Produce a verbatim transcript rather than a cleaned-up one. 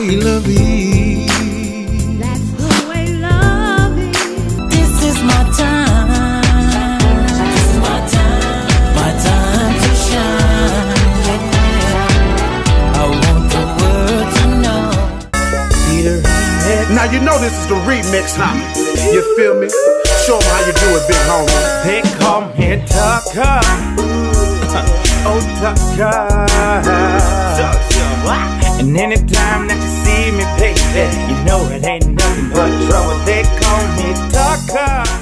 way love is. That's the way love is. This is my time. This is my time. My time to shine. Yeah. I want the world to know. Peter, now you know this is the remix, huh? You feel me? Show them how you do it, big homie. They call me Tucka. Oh, Tucka. And anytime that you see me, baby, you know it ain't nothing but trouble. They call me Tucka.